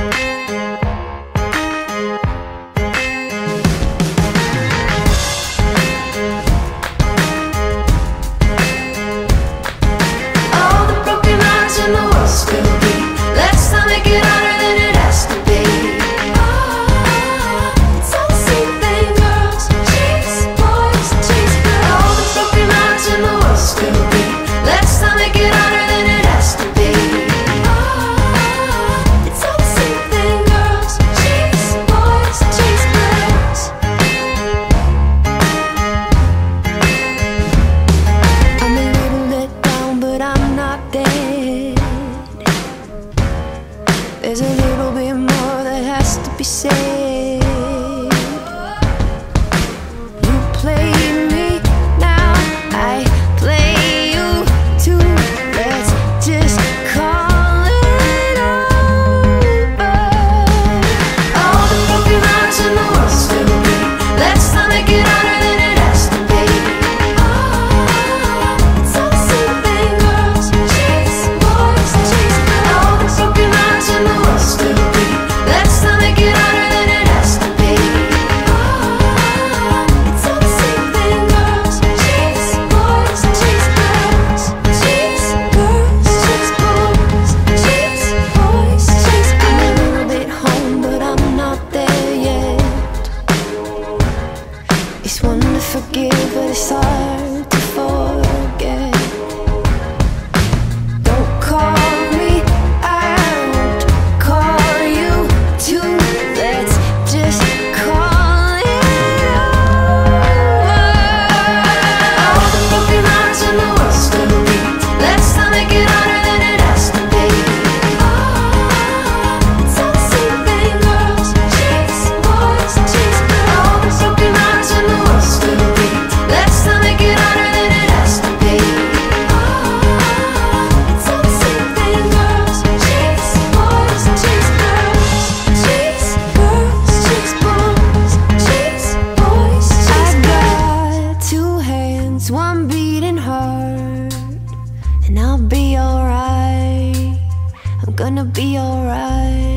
There's a little bit more that has to be said. You play me, now I play you too. Let's just call it over. All the broken hearts in the world still bleed. Let's not make it harder than it has to be. It's all the same thing, girls. Chase boys, chase girls. All the broken hearts in the world still bleed. Let's not make it harder than it has to be. It's all the same thing, girls. Chase boys, chase girls. Chase girls, chase boys. Chase boys, chase girls. I'm a little bit home, but I'm not there yet. It's one to forgive, but it's hard to forget. Don't call me, I won't call you too. Let's just call it over. All the broken hearts in the world still bleed. Let's not make it harder than it has to be. It's all the same thing, girls. Chase boys, chase girls. All the broken hearts in the world still bleed. Let's not make it harder than it has to be. It's all the same thing, girls. Chase boys, chase girls. Chase girls, chase boys. Chase boys, chase girls. I got two hands, one beating hard, and I'll be alright. I'm gonna be alright.